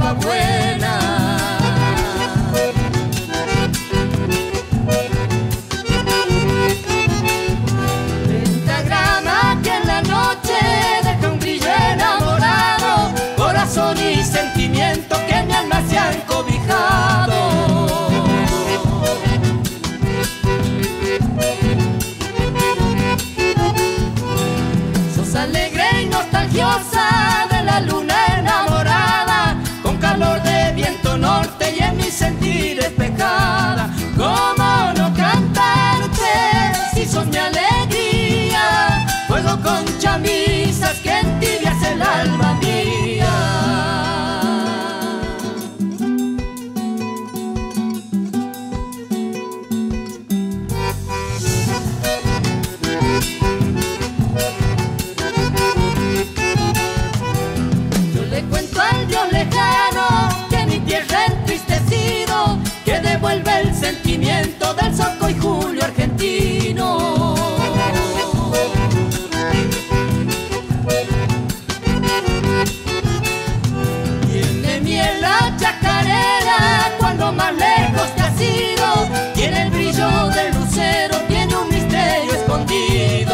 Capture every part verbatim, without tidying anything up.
agua buena. Pentagrama que en la noche deja un brillo enamorado, corazón y sentimiento que mi alma se han cobijado. Sos alegre y nostalgiosa de la luna enamorada, con calor de viento norte y en mi sentir despejada. ¿Cómo no cantarte si sos mi alegría? Fuego con chamisas que entibias el alma mía. Yo le cuento al Dios lejano que mi tierra entristecido, que devuelve el sentimiento del Soco y Julio argentino. Tiene miel la chacarera cuando más lejos te has ido, tiene el brillo del lucero, tiene un misterio escondido.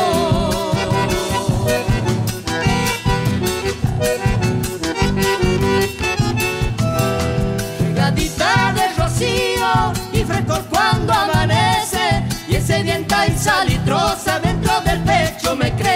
Regadita de rocío y frescor cuando amanece, y ese sedienta y salitrosa dentro del pecho me crece.